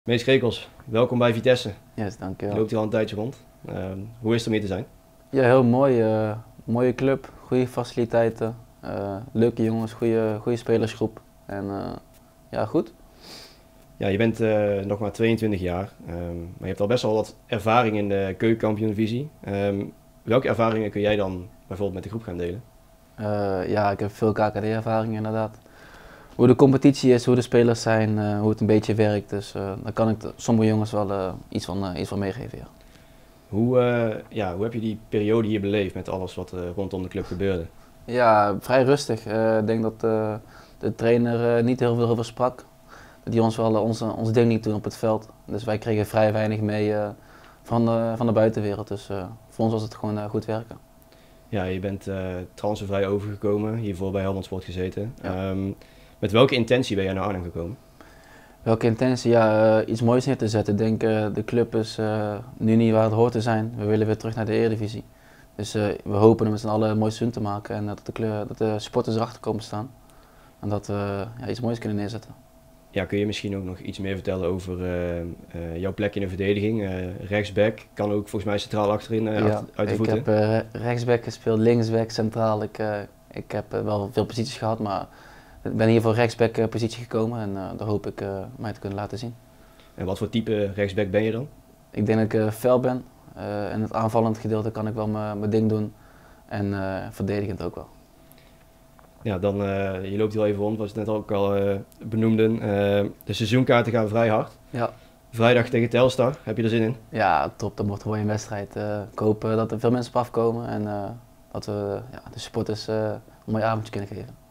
Mees Krekels, welkom bij Vitesse. Yes, Je dankjewel. loopt hier al een tijdje rond. Hoe is het om hier te zijn? Ja, heel mooi. Mooie club, goede faciliteiten, leuke jongens, goede spelersgroep. En ja, goed. Ja, je bent nog maar 22 jaar, maar je hebt al best wel wat ervaring in de keukenkampioen-divisie. Welke ervaringen kun jij dan bijvoorbeeld met de groep gaan delen? Ja, ik heb veel KKD-ervaring inderdaad. Hoe de competitie is, hoe de spelers zijn, hoe het een beetje werkt. Dus daar kan ik sommige jongens wel iets van meegeven. Ja. Hoe heb je die periode hier beleefd met alles wat rondom de club gebeurde? Ja, vrij rustig. Ik denk dat de trainer niet heel veel sprak. Dat hij ons wel ons ding liet doen op het veld. Dus wij kregen vrij weinig mee van de buitenwereld. Dus voor ons was het gewoon goed werken. Ja, je bent transfervrij overgekomen, hiervoor bij Helmond Sport gezeten. Ja. Met welke intentie ben jij naar Arnhem gekomen? Welke intentie? Ja, iets moois neer te zetten. Ik denk de club is nu niet waar het hoort te zijn. We willen weer terug naar de Eredivisie. Dus we hopen om met z'n allen een mooi seizoen te maken en dat de supporters erachter komen staan. En dat we iets moois kunnen neerzetten. Ja, kun je misschien ook nog iets meer vertellen over jouw plek in de verdediging? Rechtsback, kan ook volgens mij centraal achterin uit de voeten. Ik heb rechtsback gespeeld, linksback, centraal. Ik heb wel veel posities gehad, maar ik ben hier voor rechtsback positie gekomen en daar hoop ik mij te kunnen laten zien. En wat voor type rechtsback ben je dan? Ik denk dat ik fel ben. In het aanvallend gedeelte kan ik wel mijn ding doen en verdedigend ook wel. Ja, dan, je loopt hier al even rond, was het net ook al benoemden. De seizoenkaarten gaan vrij hard. Ja. Vrijdag tegen Telstar, heb je er zin in? Ja, top. Dat wordt gewoon een wedstrijd. Ik hoop dat er veel mensen op afkomen en dat we de supporters een mooi avondje kunnen geven.